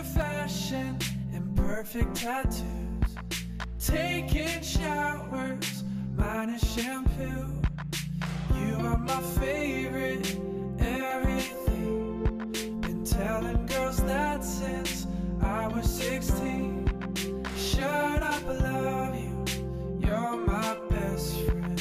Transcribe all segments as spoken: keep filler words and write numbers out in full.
fashion and perfect tattoos, taking showers minus shampoo. You are my favorite, everything. Been telling girls that since I was sixteen. Shut up, I love you, you're my best friend.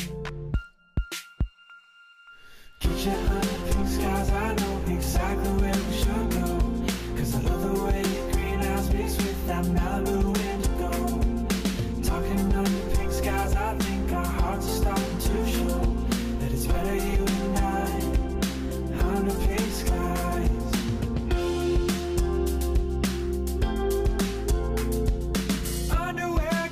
Get your honey pink skies, I know exactly where we should go. Cause I love the way your green eyes mix with that Malibu indigo. Talking under pink skies, I think our hearts are starting to show that it's better you and I under pink skies. Underwear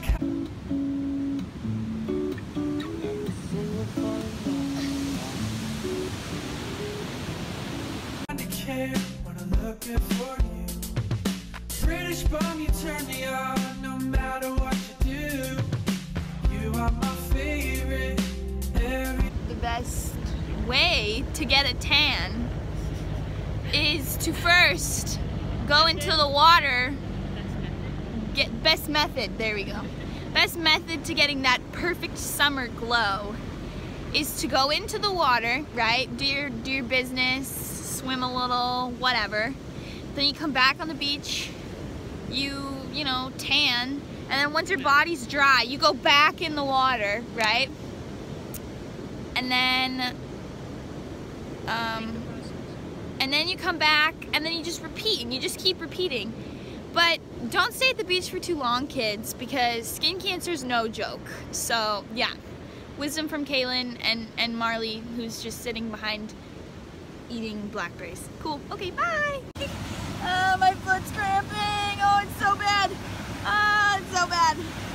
kind of care when I'm looking for you. British bum, you turn me on no matter what you do. You are my favorite. Every The best way to get a tan is to first go into the water. Get best method, there we go. Best method to getting that perfect summer glow is to go into the water, right? Do your do your business, swim a little, whatever. Then you come back on the beach, you, you know, tan, and then once your body's dry, you go back in the water, right? And then, um, and then you come back, and then you just repeat, and you just keep repeating. But don't stay at the beach for too long, kids, because skin cancer is no joke. So, yeah. Wisdom from Kaylin and, and Marley, who's just sitting behind eating blackberries. Cool. Okay, bye! Oh, my foot's cramping! Oh, it's so bad! Oh, it's so bad!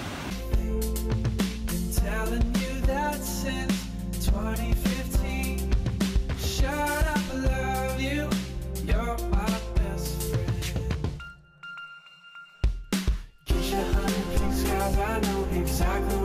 been telling you that since twenty fifteen. Shut up, I love you, you're my best friend. Get your honey pink skies, I know exactly